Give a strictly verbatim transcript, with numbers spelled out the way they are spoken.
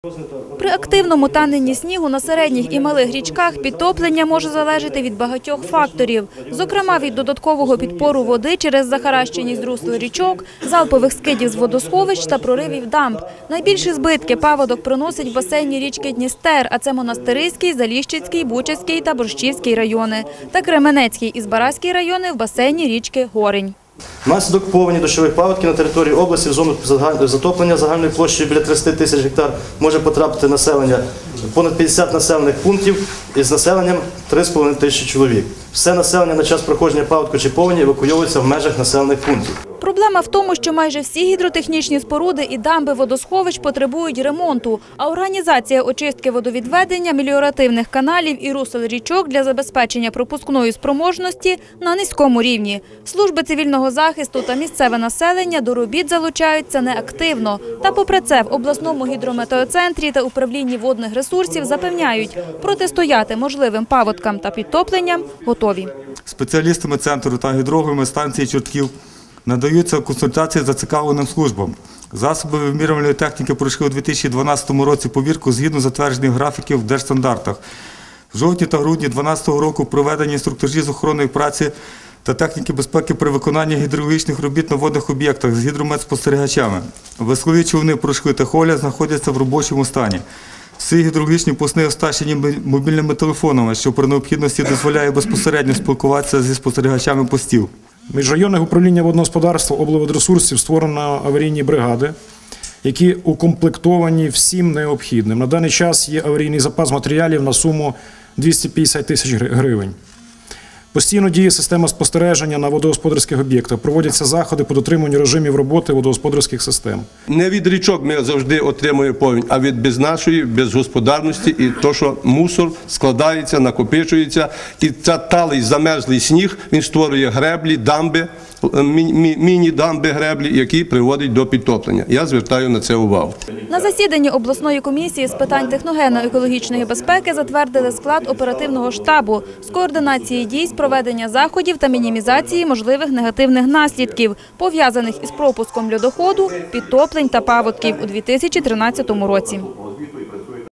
При активному таненні снігу на середніх і малих річках підтоплення може залежати від багатьох факторів. Зокрема, від додаткового підпору води через захаращеність русел річок, залпових скидів з водосховищ та проривів дамб. Найбільші збитки паводок приносить в басейні річки Дністер, а це Монастириський, Заліщицький, Бучацький та Борщівський райони. Та Кременецький і Збаразький райони в басейні річки Горинь. Внаслідок повені дощових паводків на території області в зону затоплення загальною площею біля тридцяти тисяч гектар може потрапити населення понад п'ятдесят населених пунктів із населенням три з половиною тисячі чоловік. Все населення на час проходження паводку чи повені евакуйовується в межах населених пунктів. Проблема в тому, що майже всі гідротехнічні споруди і дамби водосховищ потребують ремонту, а організація очистки водовідведення, меліоративних каналів і русел річок для забезпечення пропускної спроможності на низькому рівні. Служби цивільного захисту та місцеве населення до робіт залучаються неактивно. Та попри це в обласному гідрометеоцентрі та управлінні водних ресурсів запевняють, протистояти можливим паводкам та підтопленням готові. Спеціалістами центру та гідроговими станції Чортків надаються консультації зацікавленим службам. Засоби вимірювальної техніки пройшли у дві тисячі дванадцятому році повірку згідно затверджених графіків в держстандартах. В жовтні та грудні дві тисячі дванадцятого року проведені інструктажі з охоронної праці та техніки безпеки при виконанні гідрологічних робіт на водних об'єктах з гідрометспостерігачами. Веслові човни пройшли техогляд, знаходяться в робочому стані. Всі гідрологічні посли оснащені мобільними телефонами, що при необхідності дозволяє безпосередньо спілкуватися зі спостерігачами постів. Міжрайонне управління водного господарства облводресурсів створено аварійні бригади, які укомплектовані всім необхідним. На даний час є аварійний запас матеріалів на суму двісті п'ятдесят тисяч гривень. Постійно діє система спостереження на водогосподарських об'єктах. Проводяться заходи по дотриманню режимів роботи водогосподарських систем. Не від річок ми завжди отримуємо повінь, а від без нашої безгосподарності і то, що мусор складається, накопичується. І цей талий замерзлий сніг, він створює греблі, дамби, міні-дамби, греблі, які приводять до підтоплення. Я звертаю на це увагу. На засіданні обласної комісії з питань техногенно-екологічної безпеки затвердили склад оперативного штабу з координації дій з проведення заходів та мінімізації можливих негативних наслідків, пов'язаних із пропуском льодоходу, підтоплень та паводків у дві тисячі тринадцятому році.